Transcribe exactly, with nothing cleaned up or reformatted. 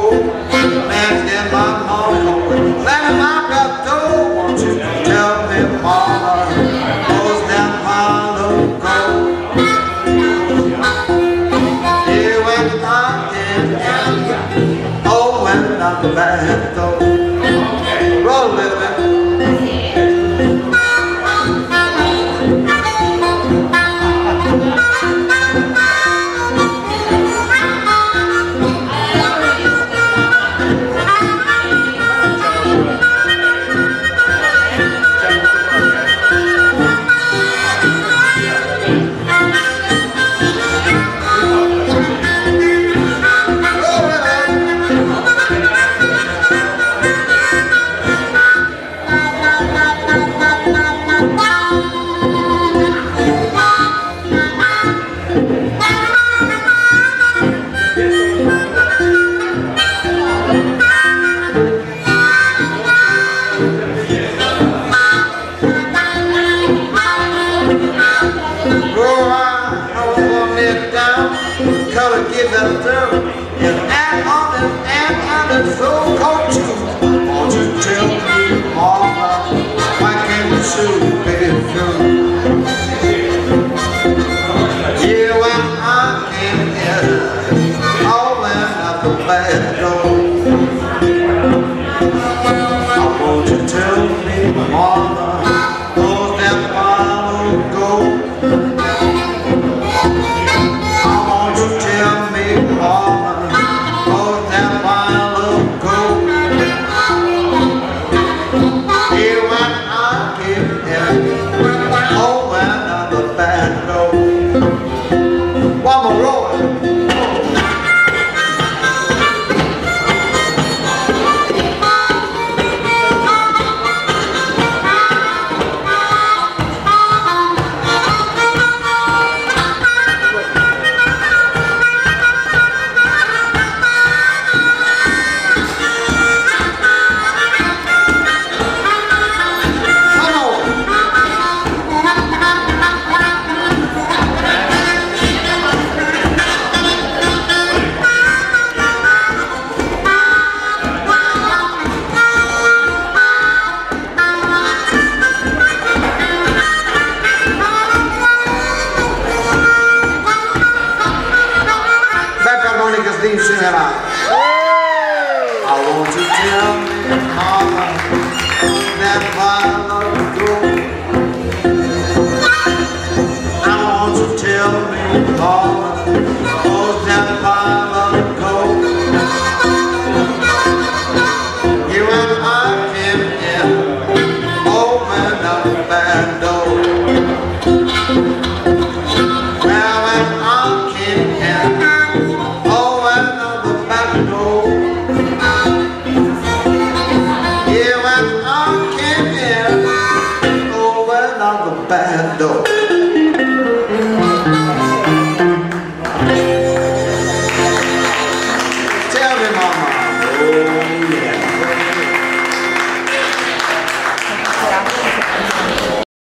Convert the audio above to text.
door. Man's in my morning, let him out that door. Won't you tell me, mama, goes down my little goat. You went knocking and oh, went out the back door. Roll a little bit. Color give that throw and add on and add on and so cold too. Won't you tell me, mama, why can't you shoot me through? Yeah, when I came here, all went out the back door. I want you tell me, mama, goes that bottle go? Sing it out. I want to tell me, mama, that my love goes. I want to tell me, mama, oh, that my love goes. You and I came in, open up the back door. Well, when I came in, bad dog.